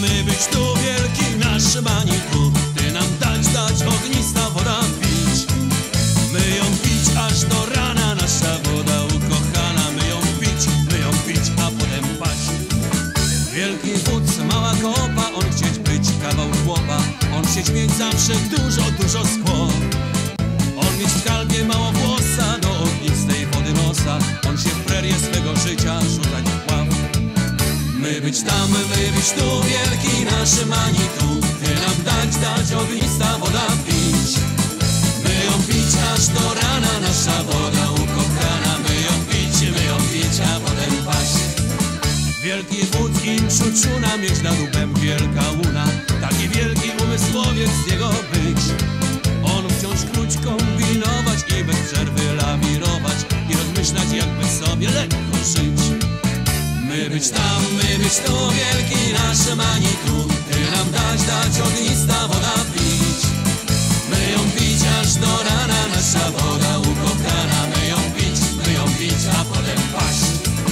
My być tu wielki nasz Manitu, Ty nam dać ognista woda pić. My ją pić aż do rana, nasza woda ukochana. My ją pić, a potem paść. Wielki wódz, mała kopa, on chcieć być kawał chłopa. On chcieć mieć zawsze dużo skło. On mieć w kalbie mało włosa, do ognistej wody nosa. On się w prerię swego życia rzucać w pław. My być tam, my być tu, wielki nasz Manitu, Ty nam dać ognista woda pić. My ją pić aż do rana, nasza woda ukochana. My ją pić, a potem paść. Wielki wódz im czuczuna, mieć nad łbem wielka łuna. Taki wielki umysłowiec z niego być. On wciąż króć kombinować i bez przerwy lawirować i rozmyślać, jakby sobie lekko żyć. My być tam, my być tu, wielki nasz Manitu, Ty nam dać ognista woda pić. My ją pić aż do rana, nasza woda ukochana. My ją pić, a potem paść.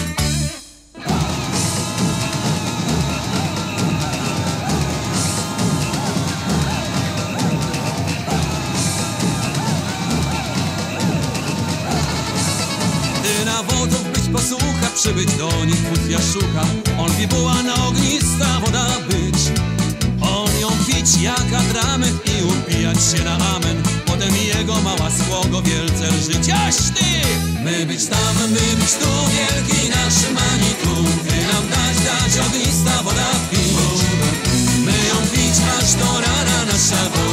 Na wodów być posłucha, przybyć do nich wódz Jaszucha. On bibuła na ognista woda być. On ją pić jak atrament i upijać się na amen. Potem jego mała słogo wielce lżyć. Jaś ty! My być tam, my być tu, wielki nasz Manitu, Ty nam dać ognista woda pić. My ją pić aż do rana, nasza woda